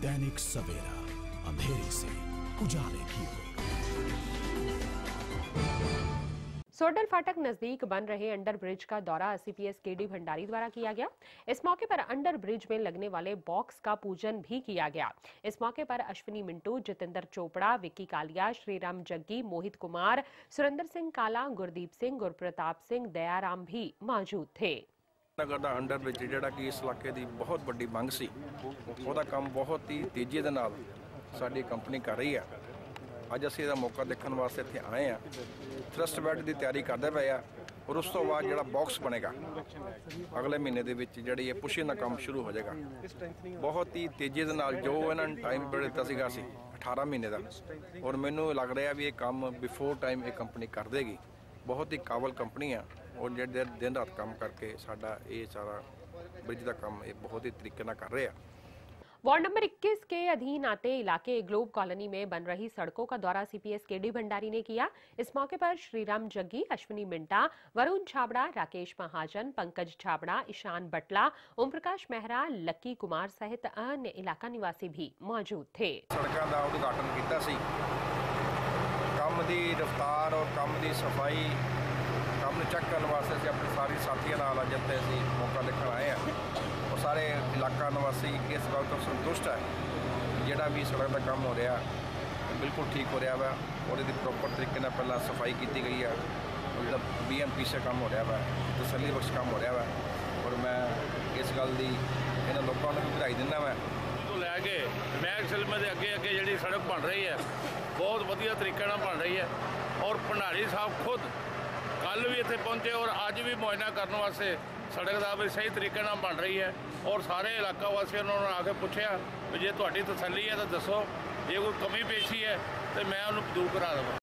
दैनिक सवेरा, अंधेरे से उजाले की ओर। सोडल फाटक नजदीक बन रहे अंडर ब्रिज का दौरा सीपीएस केडी भंडारी द्वारा किया गया। इस मौके पर अंडर ब्रिज में लगने वाले बॉक्स का पूजन भी किया गया। इस मौके पर अश्विनी मिंटू, जितेंद्र चोपड़ा, विक्की कालिया, श्रीराम जग्गी, मोहित कुमार, सुरेंद्र सिंह काला, गुरदीप सिंह, गुरप्रताप सिंह, दयाराम भी मौजूद थे। नगर का अंडर ब्रिज जिहड़ा कि इस इलाके की बहुत बड़ी मंग सी, ਉਹਦਾ ਕੰਮ बहुत ही तेजी ਦੇ ਨਾਲ ਸਾਡੀ कंपनी कर रही है। ਅੱਜ ਅਸੀਂ ਇਹਦਾ मौका देखने वास्ते ਇੱਥੇ आए हैं। थ्रस्ट बैड की तैयारी करते पे आ और उस तो बाद ਜਿਹੜਾ बॉक्स बनेगा अगले महीने ਦੇ ਵਿੱਚ ਜਿਹੜੀ ਇਹ ਪੁਸ਼ਿੰਗ ਦਾ ਕੰਮ शुरू हो जाएगा। बहुत ही तेजी ਦੇ ਨਾਲ जो ਇਹਨਾਂ ਨੇ टाइम पीरियड ਦਿੱਤਾ ਸੀਗਾ ਸੀ 18 ਮਹੀਨੇ ਦਾ, और ਮੈਨੂੰ ਲੱਗ ਰਿਹਾ ਵੀ ਇਹ ਕੰਮ बिफोर टाइम ਇਹ कंपनी कर देगी। बहुत ही काबल कंपनी है और ਜਿਹੜੇ दिन रात काम करके साडा ये सारा ब्रिज का काम ये बहुत ही तरीके ਨਾਲ कर रहे हैं। वार्ड नंबर 21 के अधीन आते इलाके ग्लोब कॉलोनी में बन रही सड़कों का दौरा सीपीएस केडी भंडारी ने किया। इस मौके पर श्रीराम जग्गी, अश्विनी मिंटा, वरुण छाबड़ा, राकेश महाजन, पंकज छाबड़ा, ईशान बटला, ओम प्रकाश मेहरा, लक्की कुमार सहित अन्य इलाका निवासी भी मौजूद थे। सड़कों का उद्घाटन किया सी, काम की रफ्तार और काम की सफाई काम चेक करने वास्ते असीं अपने सारे साथियों नाल अज इत्थे असीं मौका देखण आए हैं और सारे इलाका निवासी इस गल तो संतुष्ट है। जिहड़ा भी सड़क का काम हो रहा बिल्कुल ठीक हो रहा वा और इसकी प्रॉपर तरीके नाल पहला सफाई की गई है और जिहड़ा BMP से काम हो रहा वा तसल्ली बख्श काम हो रहा वा और मैं इस गल की इन्हां लोगों को बधाई दिंदा मैं तो लैके महल सिलमे के अगे अगे जी सड़क बन रही है, बहुत वधिया तरीके बन रही है और भंडारी साहब खुद कल भी इत्थे पहुंचे और अज भी मुआयना करने वास्ते सड़क का भी सही तरीके बन रही है और सारे इलाका वासियों ने आके पूछा भी जे तुहाडी तसल्ली है तो दसो, जे कोई कमी पेशी है तो मैं उन्हें दूर करा देवां।